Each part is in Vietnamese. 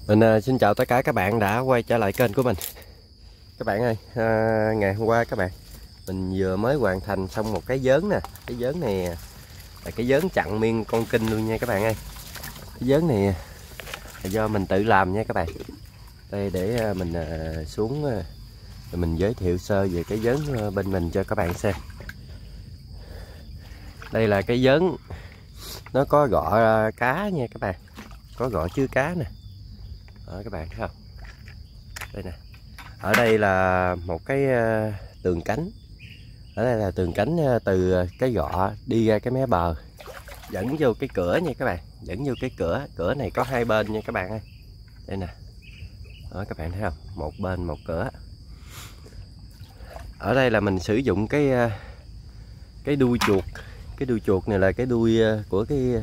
Xin chào tất cả các bạn đã quay trở lại kênh của mình. Các bạn ơi, ngày hôm qua các bạn, mình vừa mới hoàn thành xong một cái vớn nè. Cái vớn này là cái vớn chặn miên con kinh luôn nha các bạn ơi. Cái vớn này là do mình tự làm nha các bạn. Đây để mình xuống rồi mình giới thiệu sơ về cái vớn bên mình cho các bạn xem. Đây là cái vớn, nó có gọ cá nha các bạn, có gọ chứa cá nè. Đó, các bạn thấy không? Đây nè. Ở đây là một cái tường cánh. Ở đây là tường cánh từ cái gọ đi ra cái mé bờ, dẫn vô cái cửa nha các bạn, dẫn vô cái cửa. Cửa này có hai bên nha các bạn ơi. Đây nè. Đó, các bạn thấy không? Một bên một cửa. Ở đây là mình sử dụng cái đuôi chuột. Cái đuôi chuột này là cái đuôi của cái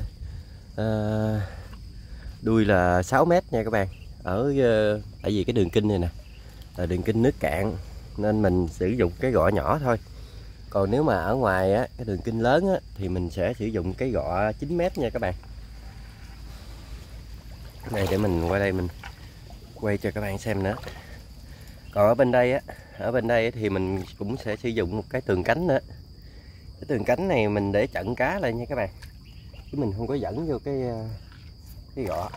đuôi là 6 mét nha các bạn. Tại vì cái đường kinh này nè là đường kinh nước cạn nên mình sử dụng cái gọ nhỏ thôi. Còn nếu mà ở ngoài á, cái đường kinh lớn á, thì mình sẽ sử dụng cái gọ 9 mét nha các bạn. Đây để mình qua đây mình quay cho các bạn xem nữa. Còn ở bên đây á, thì mình cũng sẽ sử dụng một cái tường cánh nữa. Cái tường cánh này mình để chặn cá lại nha các bạn, chứ mình không có dẫn vô cái gọ.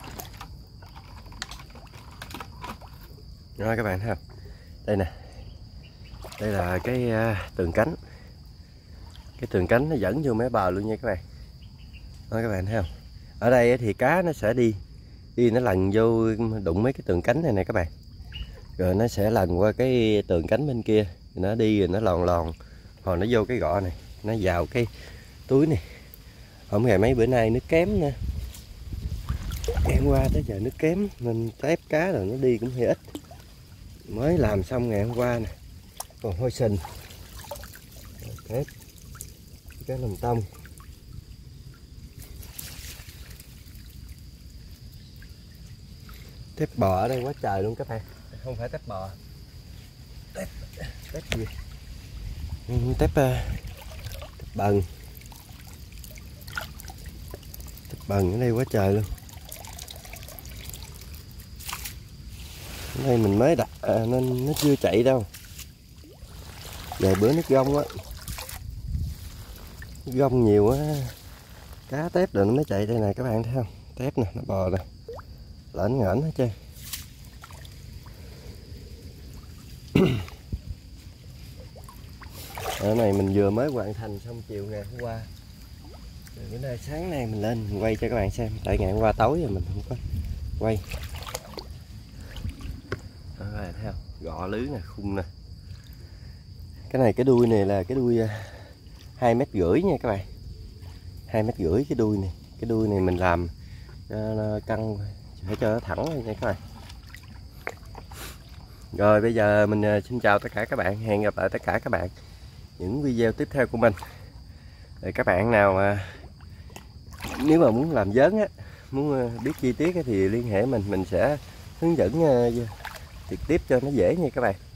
Rồi các bạn thấy không? Đây nè. Đây là cái tường cánh. Cái tường cánh nó dẫn vô mé bờ luôn nha các bạn. Đó, các bạn thấy không? Ở đây thì cá nó sẽ đi nó lần vô đụng mấy cái tường cánh này nè các bạn. Rồi nó sẽ lần qua cái tường cánh bên kia, nó đi rồi nó lòn hồi nó vô cái gọ này, nó vào cái túi này. Hôm ngày mấy bữa nay nước kém nè. Ngày hôm qua tới giờ nước kém nên tép cá rồi nó đi cũng hơi ít. Mới làm xong ngày hôm qua nè, còn hôi sình. Tép cái lồng tông. Tép bò ở đây quá trời luôn các bạn. Không phải tép bò, tép gì? Tép bần. Tép bần ở đây quá trời luôn. Ở đây mình mới đặt nên nó chưa chạy đâu. Vài bữa nước gông á, nước gông nhiều á, cá tép rồi nó mới chạy. Đây nè các bạn thấy không? Tép nè, nó bò nè, lởn ngởn hết trơn. Ở này mình vừa mới hoàn thành xong chiều ngày hôm qua. Rồi bữa nay sáng nay mình lên mình quay cho các bạn xem. Tại ngày hôm qua tối rồi mình không có quay. Đó, các bạn thấy không? Gọ lưới nè, khung nè. Cái này cái đuôi này là cái đuôi 2,5 mét nha các bạn. 2,5 mét cái đuôi này. Cái đuôi này mình làm nó căng phải cho nó thẳng lên nha các bạn. Rồi bây giờ mình xin chào tất cả các bạn, hẹn gặp lại tất cả các bạn những video tiếp theo của mình. Để các bạn nào nếu mà muốn làm vớn á, muốn biết chi tiết thì liên hệ mình sẽ hướng dẫn trực tiếp cho nó dễ nha các bạn.